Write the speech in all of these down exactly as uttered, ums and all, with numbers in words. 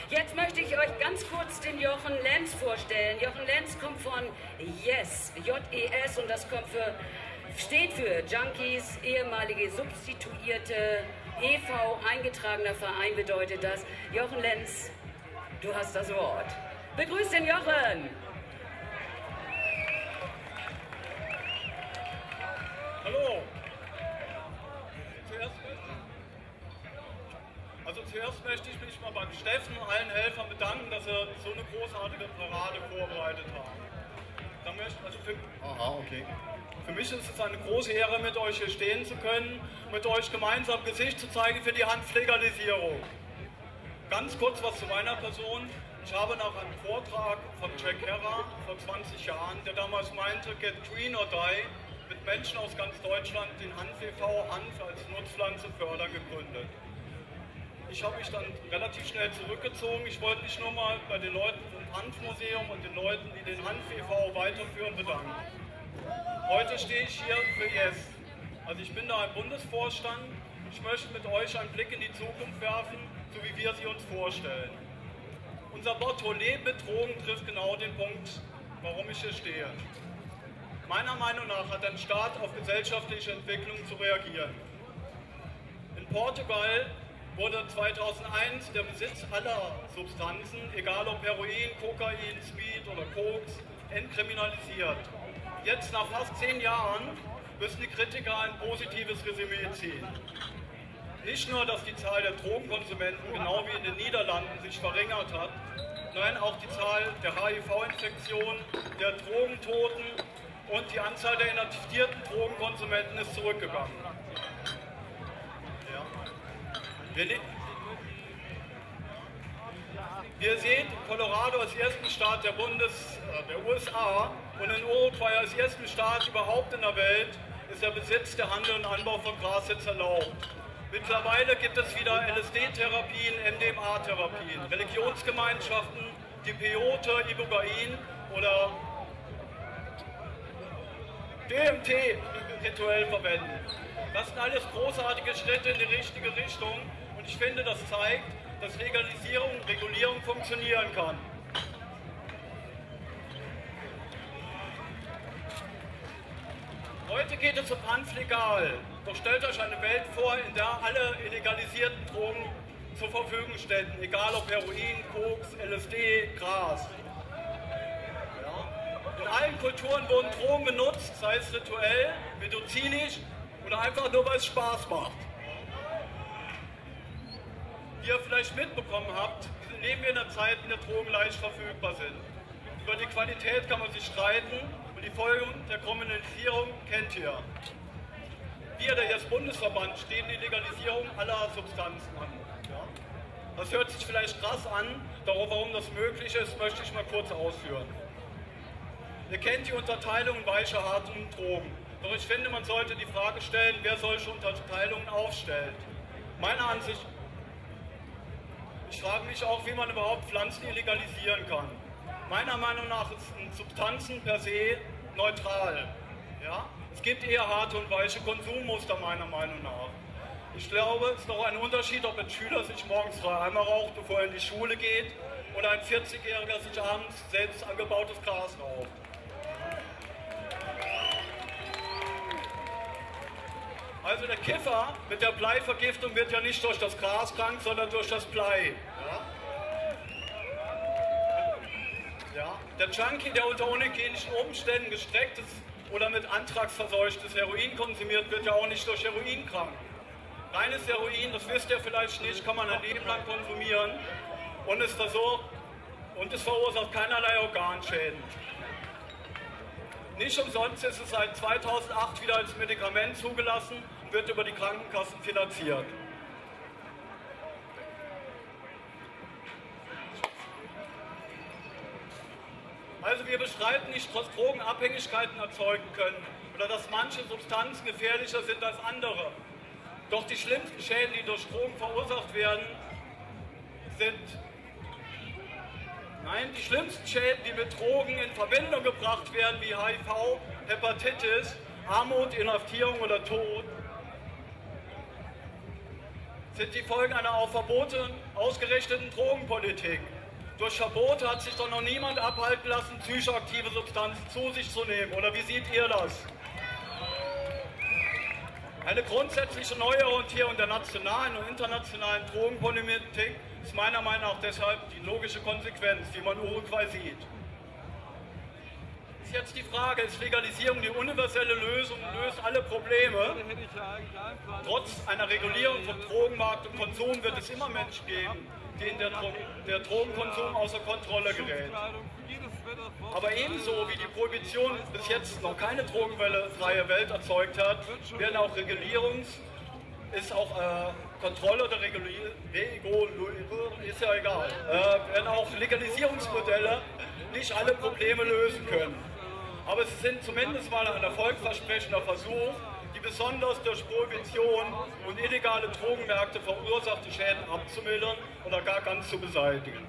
Jetzt möchte ich euch ganz kurz den Jochen Lenz vorstellen. Jochen Lenz kommt von Yes, J E S, und das kommt für, steht für Junkies, ehemalige Substituierte, E V, eingetragener Verein bedeutet das. Jochen Lenz, du hast das Wort. Begrüßt den Jochen! Hallo! Zuerst Also zuerst möchte ich mich mal beim Steffen und allen Helfern bedanken, dass sie so eine großartige Parade vorbereitet haben. Da möchte, also für, Aha, okay. Für mich ist es eine große Ehre, mit euch hier stehen zu können, mit euch gemeinsam Gesicht zu zeigen für die Hanflegalisierung. Ganz kurz was zu meiner Person. Ich habe nach einem Vortrag von Jack Herrer vor zwanzig Jahren, der damals meinte, Get Green or Die, mit Menschen aus ganz Deutschland den Hanf e V Hanf als Nutzpflanze fördern gegründet. Ich habe mich dann relativ schnell zurückgezogen. Ich wollte mich nur mal bei den Leuten vom Hanfmuseum und den Leuten, die den Hanf e V weiterführen, bedanken. Heute stehe ich hier für Yes. Also ich bin da im Bundesvorstand. Ich möchte mit euch einen Blick in die Zukunft werfen, so wie wir sie uns vorstellen. Unser Motto Leben mit Drogen trifft genau den Punkt, warum ich hier stehe. Meiner Meinung nach hat ein Staat auf gesellschaftliche Entwicklung zu reagieren. In Portugal wurde zweitausendeins der Besitz aller Substanzen, egal ob Heroin, Kokain, Speed oder Koks, entkriminalisiert. Jetzt nach fast zehn Jahren müssen die Kritiker ein positives Resümee ziehen. Nicht nur, dass die Zahl der Drogenkonsumenten genau wie in den Niederlanden sich verringert hat, nein, auch die Zahl der H I V-Infektionen, der Drogentoten und die Anzahl der inhaftierten Drogenkonsumenten ist zurückgegangen. Ja. Wir, wir sehen Colorado als ersten Staat der, Bundes, der U S A und in Uruguay als ersten Staat überhaupt in der Welt ist der Besitz, der Handel und Anbau von Gras jetzt erlaubt. Mittlerweile gibt es wieder L S D-Therapien, M D M A-Therapien, Religionsgemeinschaften, die Peyote, Ibogaine oder D M T rituell verwenden. Das sind alles großartige Schritte in die richtige Richtung und ich finde, das zeigt, dass Legalisierung und Regulierung funktionieren kann. Heute geht es um Hanf legal, doch stellt euch eine Welt vor, in der alle illegalisierten Drogen zur Verfügung ständen, egal ob Heroin, Koks, L S D, Gras. Ja. In allen Kulturen wurden Drogen genutzt, sei es rituell, medizinisch oder einfach nur, weil es Spaß macht. Wie ihr vielleicht mitbekommen habt, leben wir in einer Zeit, in der Drogen leicht verfügbar sind. Über die Qualität kann man sich streiten und die Folgen der Kriminalisierung kennt ihr. Wir, der jetzt Bundesverband, stehen die Legalisierung aller Substanzen an. Ja? Das hört sich vielleicht krass an, doch warum das möglich ist, möchte ich mal kurz ausführen. Ihr kennt die Unterteilung in weiche, harte und Drogen. Doch ich finde, man sollte die Frage stellen, wer solche Unterteilungen aufstellt. Meiner Ansicht, ich frage mich auch, wie man überhaupt Pflanzen illegalisieren kann. Meiner Meinung nach sind Substanzen per se neutral. Ja? Es gibt eher harte und weiche Konsummuster, meiner Meinung nach. Ich glaube, es ist noch ein Unterschied, ob ein Schüler sich morgens drei Eimer raucht, bevor er in die Schule geht, oder ein vierzigjähriger sich abends selbst angebautes Gras raucht. Also der Kiffer mit der Bleivergiftung wird ja nicht durch das Gras krank, sondern durch das Blei. Ja? Ja. Der Junkie, der unter unhygienischen Umständen gestrecktes oder mit Anthrax verseuchtes Heroin konsumiert, wird ja auch nicht durch Heroin krank. Reines Heroin, das wisst ihr vielleicht nicht, kann man ein Leben lang konsumieren und es, versucht, und es verursacht keinerlei Organschäden. Nicht umsonst ist es seit zweitausendacht wieder als Medikament zugelassen und wird über die Krankenkassen finanziert. Also wir bestreiten nicht, dass Drogen Abhängigkeiten erzeugen können oder dass manche Substanzen gefährlicher sind als andere. Doch die schlimmsten Schäden, die durch Drogen verursacht werden, sind... Nein, die schlimmsten Schäden, die mit Drogen in Verbindung gebracht werden, wie H I V, Hepatitis, Armut, Inhaftierung oder Tod, sind die Folgen einer auf Verbote ausgerichteten Drogenpolitik. Durch Verbote hat sich doch noch niemand abhalten lassen, psychoaktive Substanzen zu sich zu nehmen. Oder wie seht ihr das? Eine grundsätzliche Neuorientierung der nationalen und internationalen Drogenpolitik ist meiner Meinung nach deshalb die logische Konsequenz, die man in Uruguay sieht. Ist jetzt die Frage, ist Legalisierung die universelle Lösung, löst alle Probleme? Trotz einer Regulierung von Drogenmarkt und Konsum wird es immer Menschen geben, denen der, Dro der Drogenkonsum außer Kontrolle gerät. Aber ebenso wie die Prohibition bis jetzt noch keine drogenfreie Welt erzeugt hat, werden auch Regulierungs-, ist auch äh, Kontrolle oder Regulierung, ist ja egal, äh, werden auch Legalisierungsmodelle nicht alle Probleme lösen können. Aber sie sind zumindest mal ein erfolgversprechender Versuch, die besonders durch Prohibition und illegale Drogenmärkte verursachte Schäden abzumildern oder gar ganz zu beseitigen.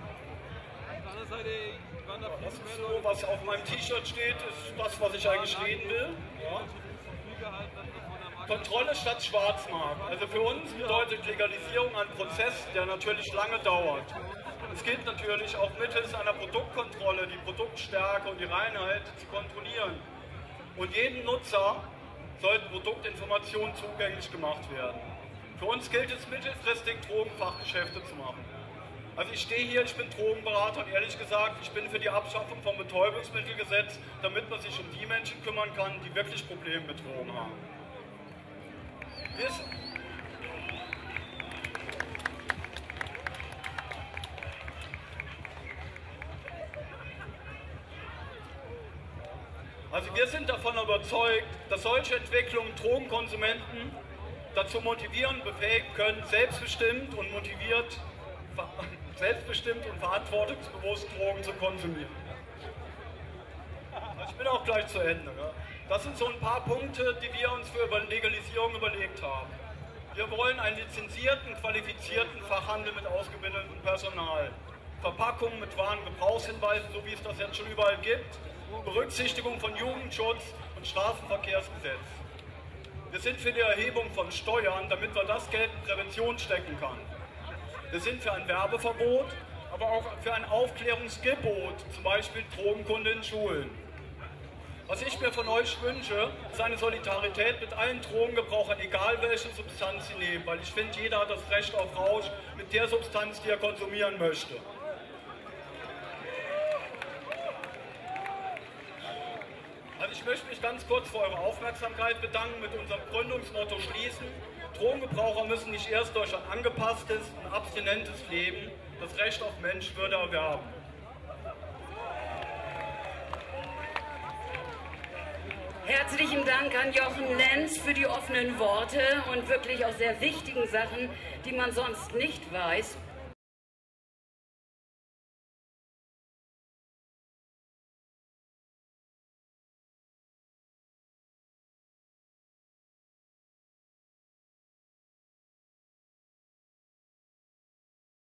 Das ist so, was auf meinem T-Shirt steht, ist das, was ich eigentlich reden will. Ja. Kontrolle statt Schwarzmarkt. Also für uns bedeutet Legalisierung ein Prozess, der natürlich lange dauert. Es gilt natürlich auch mittels einer Produktkontrolle die Produktstärke und die Reinheit zu kontrollieren. Und jedem Nutzer sollten Produktinformationen zugänglich gemacht werden. Für uns gilt es mittelfristig, Drogenfachgeschäfte zu machen. Also ich stehe hier, ich bin Drogenberater und ehrlich gesagt, ich bin für die Abschaffung vom Betäubungsmittelgesetz, damit man sich um die Menschen kümmern kann, die wirklich Probleme mit Drogen haben. Wir Also wir sind davon überzeugt, dass solche Entwicklungen Drogenkonsumenten dazu motivieren, befähigen können, selbstbestimmt und motiviert, selbstbestimmt und verantwortungsbewusst Drogen zu konsumieren. Ich bin auch gleich zu Ende. Ja. Das sind so ein paar Punkte, die wir uns für Legalisierung überlegt haben. Wir wollen einen lizenzierten, qualifizierten Fachhandel mit ausgebildetem Personal. Verpackungen mit Warengebrauchshinweisen, so wie es das jetzt schon überall gibt. Berücksichtigung von Jugendschutz und Straßenverkehrsgesetz. Wir sind für die Erhebung von Steuern, damit man das Geld in Prävention stecken kann. Wir sind für ein Werbeverbot, aber auch für ein Aufklärungsgebot, zum Beispiel Drogenkunde in Schulen. Was ich mir von euch wünsche, ist eine Solidarität mit allen Drogengebrauchern, egal welche Substanz sie nehmen, weil ich finde, jeder hat das Recht auf Rausch mit der Substanz, die er konsumieren möchte. Also ich möchte mich ganz kurz für eure Aufmerksamkeit bedanken, mit unserem Gründungsmotto schließen. Drogengebraucher müssen nicht erst durch ein angepasstes und abstinentes Leben das Recht auf Menschenwürde erwerben. Herzlichen Dank an Jochen Lenz für die offenen Worte und wirklich auch sehr wichtigen Sachen, die man sonst nicht weiß.